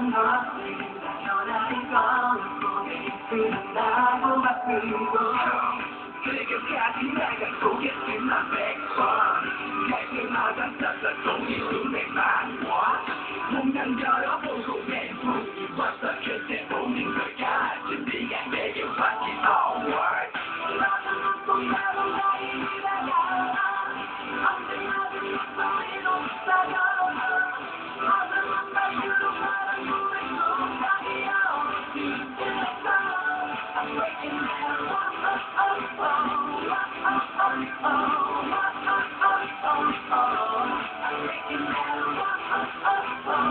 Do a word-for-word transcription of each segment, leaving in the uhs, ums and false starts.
끝나고 바뀌고 지금까지 내가 속였지만 백번 갈때마다 싹싹 동이 눈에 만와 문장 열어보고 내 문이 왔어 그때 보는 걸까 준비가 내게 왔지 all words 나도 묻고 나도 나의 미래가 언제나도 목소리로 쌓여 어둠은 밝히고 말은 꿈의 순간이여 이제부터 I'm breaking down oh oh oh oh oh oh oh oh I'm breaking down oh oh oh oh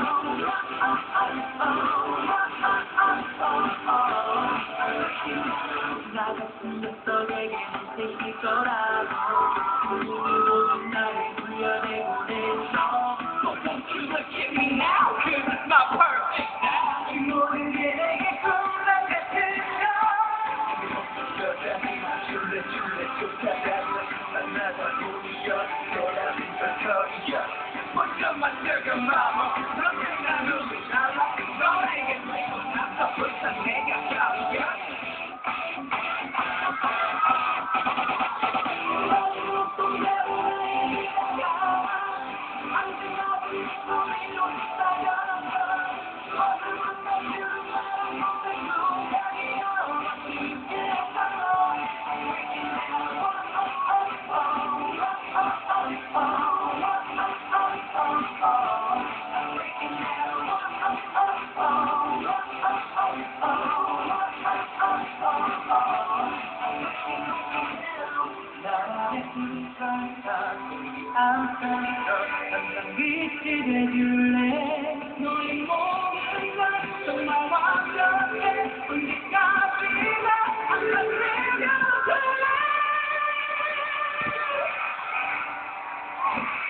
나 같은 녀석에게 새끼 거라고 모든 나를 불려내고 내서 Don't you look at me now, cause it's not perfect now 이 모든 게 내게 꿈만 같으며 여자들만 줄래 줄래 쫓아가려 만나다 보니여 너라 빈털터리여 먼저 만들고 마마 너는 나 누구 알아 너에게 내고 나서 벌써 내가 가리여 항상 빛이 돼줄래 너의 모든 건 정말 완벽해 언제까지나 항상 내가 될래